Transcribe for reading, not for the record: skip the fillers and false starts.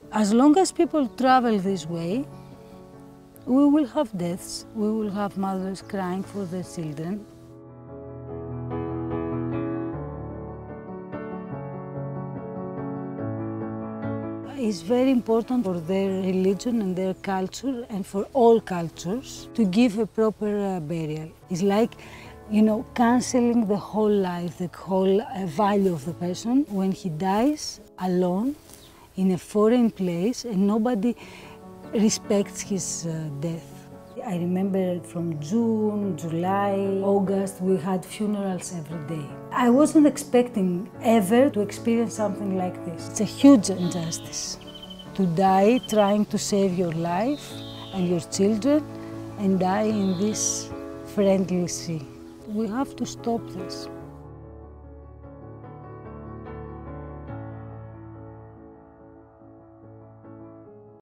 As long as people travel this way, we will have deaths, we will have mothers crying for their children. It's very important for their religion and their culture, and for all cultures, to give a proper burial. It's like, cancelling the whole life, the whole value of the person when he dies alone in a foreign place and nobody respects his death. I remember from June, July, August, we had funerals every day. I wasn't expecting ever to experience something like this. It's a huge injustice to die trying to save your life and your children and die in this friendly sea. We have to stop this.